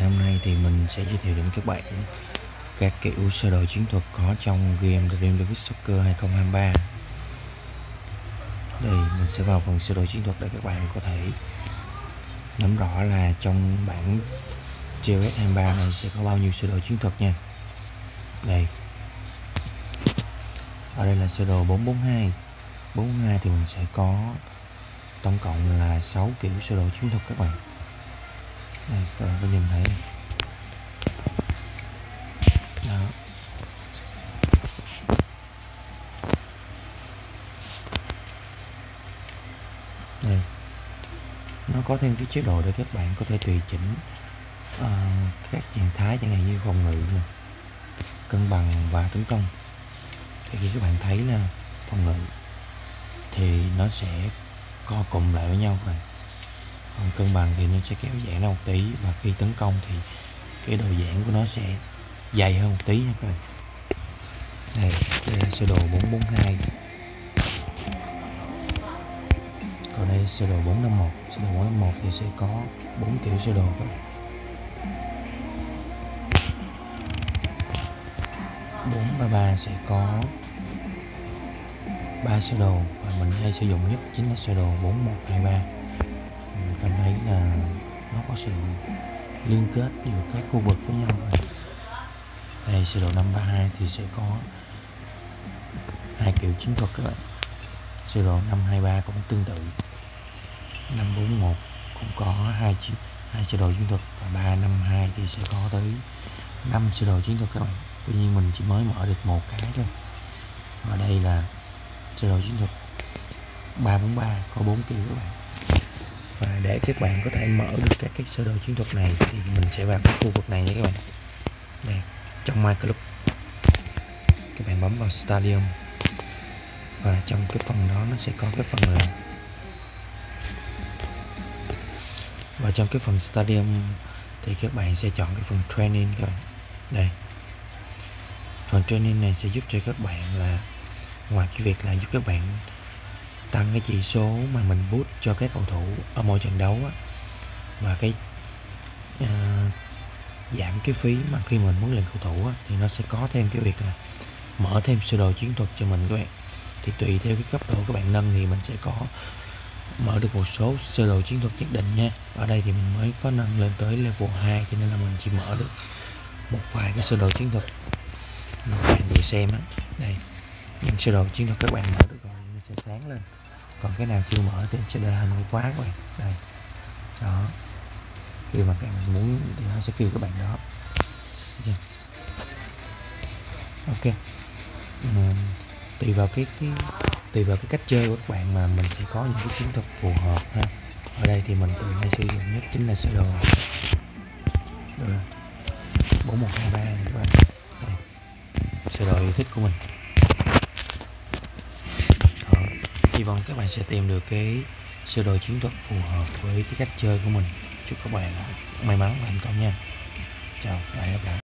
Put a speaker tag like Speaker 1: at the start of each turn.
Speaker 1: hôm nay thì mình sẽ giới thiệu đến các bạn các kiểu sơ đồ chiến thuật có trong game The Dream David Soccer 2023. Đây mình sẽ vào phần sơ đồ chiến thuật để các bạn có thể nắm rõ là trong bản GOS 23 này sẽ có bao nhiêu sơ đồ chiến thuật nha. Đây, ở đây là sơ đồ 442. 442 thì mình sẽ có tổng cộng là 6 kiểu sơ đồ chiến thuật các bạn. Đây, các bạn có nhìn thấy đó. Đây, nó có thêm cái chế độ để các bạn có thể tùy chỉnh các trạng thái chẳng hạn như phòng ngự này, cân bằng và tấn công. Thì khi các bạn thấy là phòng ngự thì nó sẽ co cụm lại với nhau rồi, còn cân bằng thì nó sẽ kéo giãn ra một tí, và khi tấn công thì cái độ giãn của nó sẽ dày hơn một tí nha các bạn. Đây là sơ đồ 442. Còn đây là sơ đồ 451. Sơ đồ 451 thì sẽ có 4 kiểu sơ đồ các bạn. 433 sẽ có 3 sơ đồ, và mình hay sử dụng nhất chính là sơ đồ 4123. Mình cảm thấy là nó có sự liên kết giữa các khu vực với nhau. Đây, sơ đồ 532 thì sẽ có 2 kiểu chiến thuật các bạn. Sơ đồ 523 cũng tương tự. 541 cũng có hai sơ đồ chiến thuật, và 352 thì sẽ có tới 5 sơ đồ chiến thuật các bạn. Tuy nhiên mình chỉ mới mở được một cái thôi. Và đây là sơ đồ chiến thuật 343 có 4 kiểu các bạn. Và để các bạn có thể mở được các cái sơ đồ chiến thuật này thì mình sẽ vào cái khu vực này nha các bạn. Đây, trong My Club các bạn bấm vào Stadium, và trong cái phần đó nó sẽ có cái phần là, và trong cái phần Stadium thì các bạn sẽ chọn cái phần Training các bạn. Đây, phần Training này sẽ giúp cho các bạn là ngoài cái việc là giúp các bạn tăng cái chỉ số mà mình boost cho các cầu thủ ở mỗi trận đấu á, và cái giảm cái phí mà khi mình muốn lên cầu thủ á, thì nó sẽ có thêm cái việc là mở thêm sơ đồ chiến thuật cho mình các bạn. Thì tùy theo cái cấp độ các bạn nâng thì mình sẽ có mở được một số sơ đồ chiến thuật nhất định nha. Ở đây thì mình mới có nâng lên tới level 2, cho nên là mình chỉ mở được một vài cái sơ đồ chiến thuật mà các bạn vừa xem á. Đây, những sơ đồ chiến thuật các bạn mở được rồi nó sẽ sáng lên, còn cái nào chưa mở thì sẽ đợi hình quá các bạn. Đây đó, khi mà các bạn muốn thì nó sẽ kêu các bạn đó. Ok, tùy vào cái cách chơi của các bạn mà mình sẽ có những cái chiến thuật phù hợp ha. Ở đây thì mình thường hay sử dụng nhất chính là sơ đồ 4123 này các bạn. Đây, sơ đồ yêu thích của mình. Hy vọng các bạn sẽ tìm được cái sơ đồ chiến thuật phù hợp với cái cách chơi của mình. Chúc các bạn may mắn và thành công nha. Chào và hẹn gặp lại.